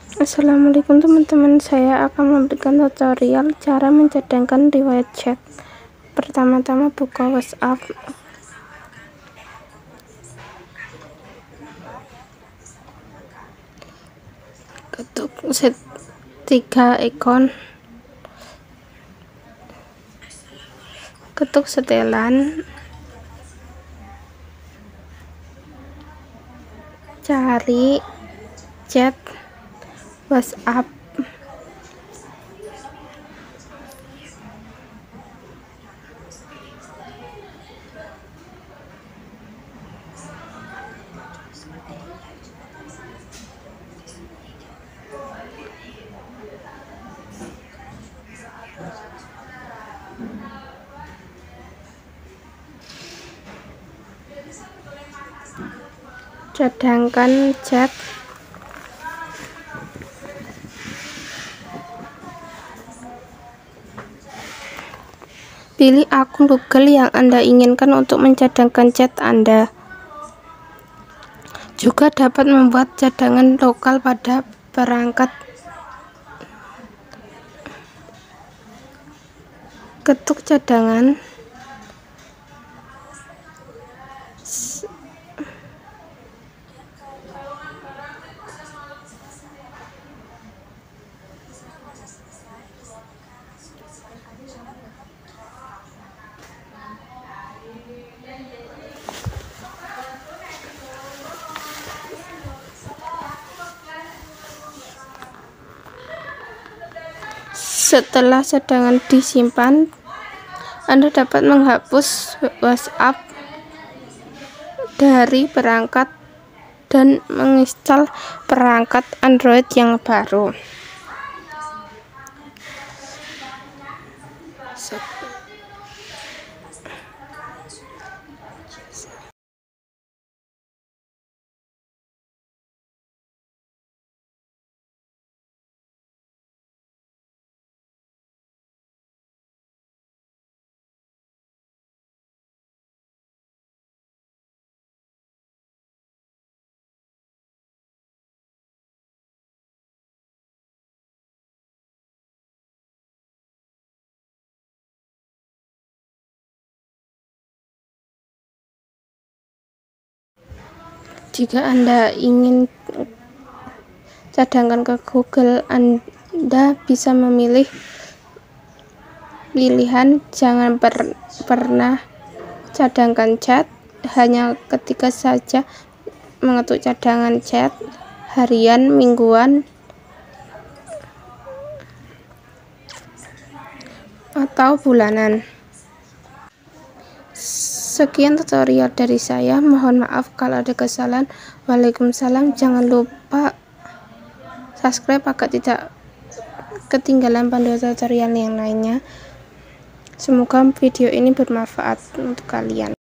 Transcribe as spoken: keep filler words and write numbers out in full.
Assalamualaikum teman-teman, saya akan memberikan tutorial cara mencadangkan riwayat chat. Pertama-tama buka WhatsApp, ketuk set tiga ikon, ketuk setelan, cari chat WhatsApp, cadangkan chat, pilih akun Google yang Anda inginkan untuk mencadangkan chat Anda. Juga dapat membuat cadangan lokal pada perangkat. Ketuk cadangan, setelah cadangan disimpan, Anda dapat menghapus WhatsApp dari perangkat dan menginstal perangkat Android yang baru. Jika Anda ingin cadangkan ke Google, Anda bisa memilih pilihan jangan per, pernah cadangkan chat, hanya ketika saja mengetuk cadangan chat, harian, mingguan, atau bulanan. Sekian tutorial dari saya, mohon maaf kalau ada kesalahan. Waalaikumsalam. Jangan lupa subscribe agar tidak ketinggalan panduan tutorial yang lainnya. Semoga video ini bermanfaat untuk kalian.